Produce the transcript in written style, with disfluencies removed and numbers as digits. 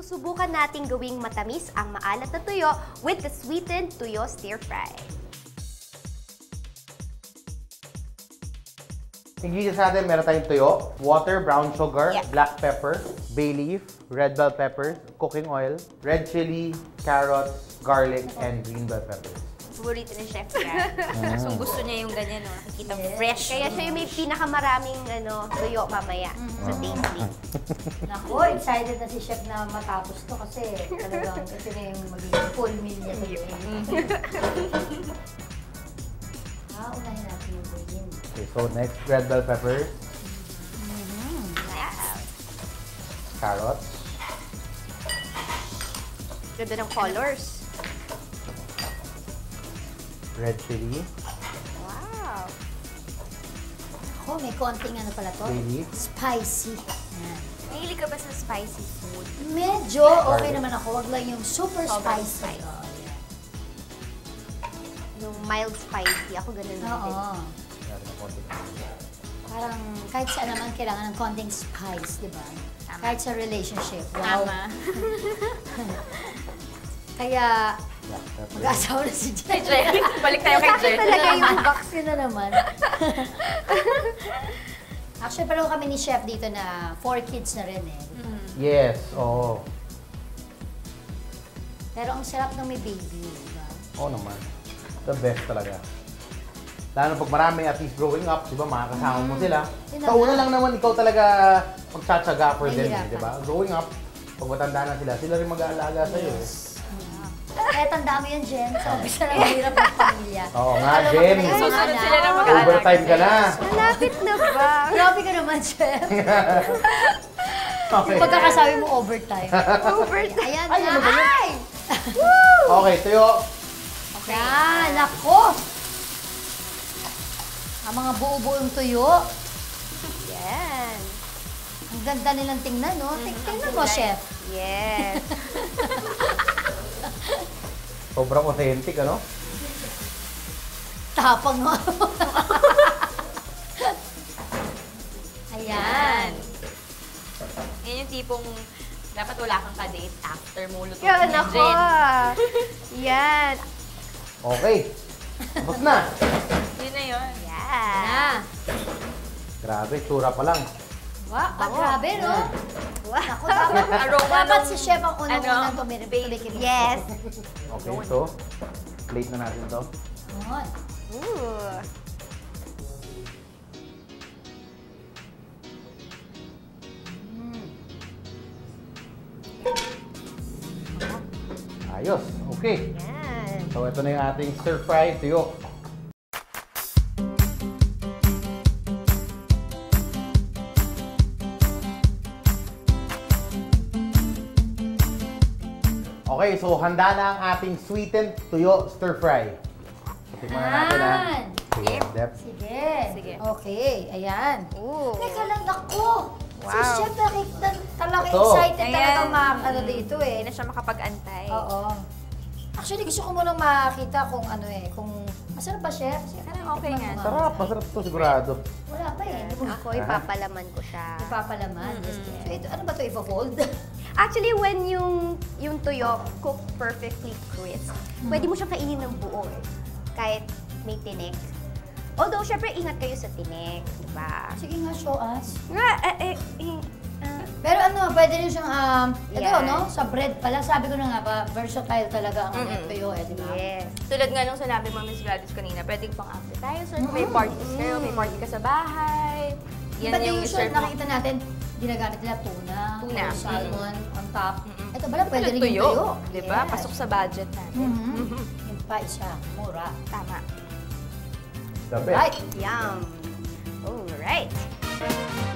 susubukan nating gawing matamis ang maalat na tuyo with the sweetened tuyo stir fry. Ingredients natin, meron tayong tuyo, water, brown sugar, black pepper, bay leaf, red bell peppers, cooking oil, red chili, carrots, garlic, and green bell peppers. Paborito ni Chef yan. So gusto niya yung ganyan, no? Nakikita fresh. Kaya siya yung may pinakamaraming tuyo mamaya sa tasting. Naku, excited na si Chef na matapos to kasi talagang ito na yung magiging full meal niya sa iyo. Unahin natin yung green. Okay, so next, red bell peppers. Carrots. Ganda ng colors. Red chili. Wow! Ako, may konting ano pala to? Really? Spicy. Yan. Mahilig ka ba sa spicy food? Medyo okay naman ako. Wag lang yung super spicy. Oh, yeah. Yung mild spicy. Ako ganun din. Oo. Parang kahit saan naman kailangan ng konting spice, di ba? Kahit sa relationship. Wow. Tama. Kaya, mag-asawa na si Jen. Balik tayo kay Jen. Talaga yung box yun na naman. Actually, pareho kami ni Chef dito na 4 kids na rin eh. Yes, oo. Pero ang sarap ng may baby, di ba? Oo naman. The best talaga. Lalo pag marami, at least growing up, di ba, makakasama mo sila. Sa una lang naman, ikaw talaga magtsatsaga for them, di ba? Growing up, pag matanda na sila, sila rin mag-aalaga sa'yo. Kaya tanda mo yan, Jen. Sa umpisa lang mahirap ng pamilya. Oo nga, Jen. Susunod sila na mag-aalaga. Overtime ka na. Malapit na ba? Grabe ka naman, Chef. Okay. Pagkakasabi mo, overtime. Overtime. Ayan Ay, na. ano ba yun? Ay! Okay, tuyo. Yan, ako. Ang mga buo-buong tuyo. Yan. Ang ganda nilang tingnan, no? Tingnan mo, Chef. Yes. Sobrang authentic, ano? Tapang mo. Ayan. Yan yung tipong dapat wala kang ka-date after mo lutuin Yan ni ako. Jen. Yan. Okay. Tapos na. Yun na yun. Yan. Na. Grabe, tsura pa lang. Wow, grabe, no? Wow. Ako, dapat si Chef ang unang-unang tumikilig. Yes. Okay, so, plate na natin to. Ayan. Ooh. Ayos. Okay. Yan. So, ito na yung ating stir-fry tuyo. Okay, so handa na ang ating sweetened tuyo stir-fry. Tikman na natin, ha? Sige, Dep. Sige. Sige. Okay, ayan. Ooh. Teka lang, naku! Si Wow. Chef talaga Ito. excited Ayan. talaga ano dito eh. Hindi na siya makapag-antay. Oo. Actually, gusto ko munang makita kung ano eh, kung masarap ba, Chef? Parang okay nga. Sarap, masarap to sigurado. Wala pa eh. Hindi mo Ako, ipapalaman ko siya. ipapalaman. So, ito, ano ba ito? Ipa-fold? Actually, when yung tuyo cooked perfectly crisp, pwede mo siyang kainin ng buo eh. Kahit may tinik. Although, syempre, ingat kayo sa tinik, di ba? Sige nga, show us. Pero ano, pwede rin siyang, ito, Yan. no? Sa bread pala, sabi ko na nga ba, versatile talaga ang tuyo eh, di ba? Yes. Tulad nga nung sinabi mo, Miss Gladys, kanina, pwede pang appetizer, may parties kayo, may party ka sa bahay. Yan But yung usual, serve mo. nakikita natin, ginagamit nila tuna, Tuna. or salmon on top. Ito pala, pwede rin yung tuyo. tuyo. Diba? Yes. Pasok sa budget natin. Yung pa isa, mura. Tama. The best. Right. Yum. All right.